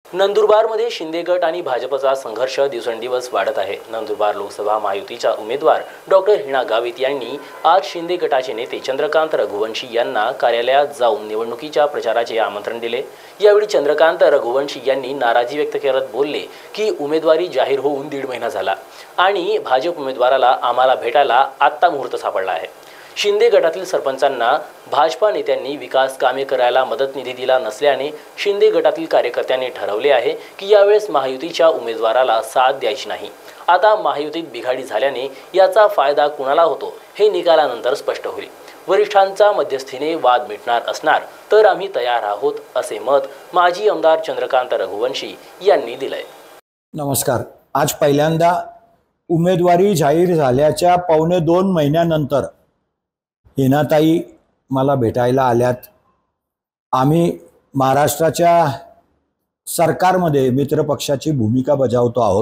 नंदुरबारमध्ये शिंदे गट आणि भाजपचा संघर्ष दिवसेंदिवस वाढत आहे। नंदुरबार लोकसभा महायुतीच्या उमेदवार डॉक्टर हिना गावित यांनी आज शिंदे गटाचे नेते चंद्रकांत रघुवंशी यांना कार्यालयात जाऊन निवडणुकीच्या प्रचाराचे आमंत्रण दिले। यावेळी चंद्रकांत रघुवंशी यांनी नाराजी व्यक्त करत बोलले की उमेदवारी जाहीर होऊन 1.5 महिना झाला आणि भाजप उमेदवाराला आम्हाला भेटायला आत्ता मुहूर्त सापडला आहे। शिंदे गटातील सरपंचांना भाजपा नेत्यांनी विकास कामे करायला मदत निधी दिला नसल्याने शिंदे गटातील कार्यकर्त्यांनी ठरवले आहे की यावेळेस महायुतीच्या उमेदवाराला साथ द्यायची नाही। आता महायुतीत बिघाडी झाल्याने याचा फायदा कुणाला होतो हे निकालानंतर स्पष्ट होईल। वरिष्ठांच्या मध्यस्थीने वाद मिटणार असणार तर आम्ही तयार आहोत, असे मत माजी आमदार चंद्रकांत रघुवंशी यांनी दिले। नमस्कार। आज पहिल्यांदा उमेदवारी जाहीर झाल्याच्या 2.25 महिन्यानंतर हिनाताई मला भेटायला आल्यात। आम्ही महाराष्ट्राच्या सरकारमध्ये मित्रपक्षाची भूमिका बजावतो आहोत,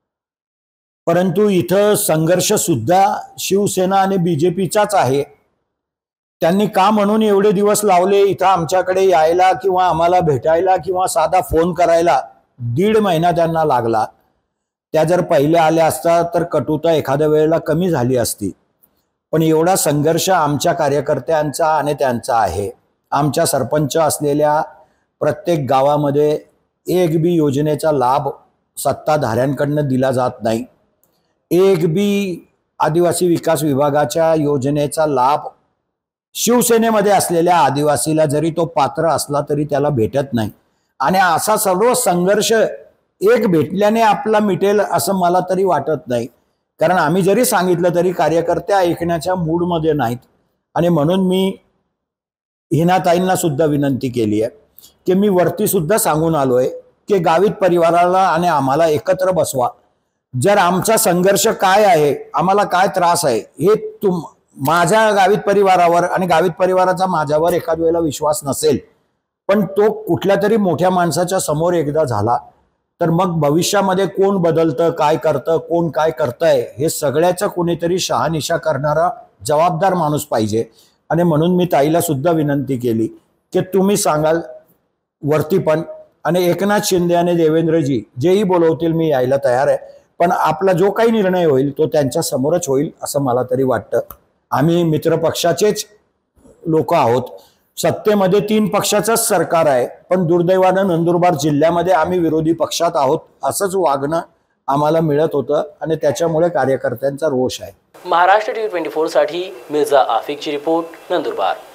परंतु इथं संघर्ष सुद्धा शिवसेना आणि बीजेपीचाच आहे। त्यांनी का म्हणून एवढे दिवस लावले इथं आमच्याकडे यायला किंवा आम्हाला भेटायला किंवा साधा फोन करायला? 1.5 महिना त्यांना लागला। त्या जर पहिले आल्या असता तर कटुता एखाद्या वेळेला कमी झाली असती, पण एवढा संघर्ष आमच्या कार्यकर्त्यांचा आणि त्यांचा आहे। आमच्या सरपंच असलेल्या प्रत्येक गावामध्ये एक बी योजनेचा लाभ सत्ताधाऱ्यांकडून दिला जात नाही। एक बी आदिवासी विकास विभागाच्या योजनेचा लाभ शिवसेनेमध्ये असलेल्या आदिवासीला जरी तो पात्र असला तरी त्याला भेटत नाही। आणि असा सर्व संघर्ष एक भेटल्याने आपला मिटेल असं मला तरी वाटत नाही, कारण आम्ही जरी सांगितलं तरी कार्यकर्ते ऐकण्याच्या मूडमध्ये नाहीत। आणि म्हणून मी हिनाताईंना सुद्धा विनंती केली आहे की मी वरती सुद्धा सांगून आलोय की गावित परिवाराला आणि आम्हाला एकत्र बसवा। जर आमचा संघर्ष काय आहे, आम्हाला काय त्रास आहे हे माझ्या गावित परिवारावर आणि गावित परिवाराचा माझ्यावर एखाद वेळेला विश्वास नसेल, पण तो कुठल्या तरी मोठ्या माणसाच्या समोर एकदा झाला तर मग भविष्यामध्ये कोण बदलतं, काय करतं, कोण काय करतंय हे सगळ्याचा कोणीतरी शहानिशा करणारा जबाबदार माणूस पाहिजे। आणि म्हणून मी ताईला सुद्धा विनंती केली की तुम्ही सांगाल वरती पण, आणि एकनाथ शिंदे आणि देवेंद्रजी जेही बोलवतील मी यायला तयार आहे, पण आपला जो काही निर्णय होईल तो त्यांच्या समोरच होईल असं मला तरी वाटतं। आम्ही मित्रपक्षाचेच लोक आहोत। सत्तेमध्ये 3 पक्षाचंच सरकार आहे, पण दुर्दैवानं नंदुरबार जिल्ह्यामध्ये आम्ही विरोधी पक्षात आहोत असंच वागणं आम्हाला मिळत होतं आणि त्याच्यामुळे कार्यकर्त्यांचा रोष आहे। महाराष्ट्र TV 24 साठी मिर्झा आफिकची रिपोर्ट, नंदुरबार।